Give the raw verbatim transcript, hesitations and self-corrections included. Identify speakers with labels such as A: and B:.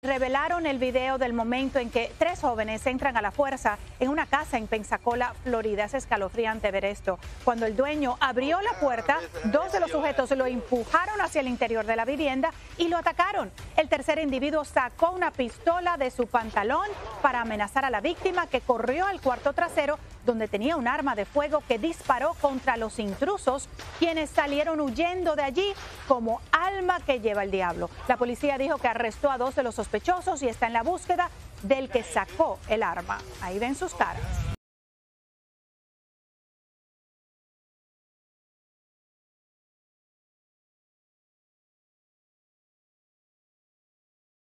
A: revelaron el video del momento en que tres jóvenes entran a la fuerza en una casa en Pensacola, Florida. Es escalofriante ver esto. Cuando el dueño abrió la puerta, dos de los sujetos lo empujaron hacia el interior de la vivienda y lo atacaron. El tercer individuo sacó una pistola de su pantalón para amenazar a la víctima, que corrió al cuarto trasero donde tenía un arma de fuego que disparó contra los intrusos, quienes salieron huyendo de allí como alma que lleva el diablo. La policía dijo que arrestó a dos de los sospechosos y está en la búsqueda del que sacó el arma. Ahí ven sus caras.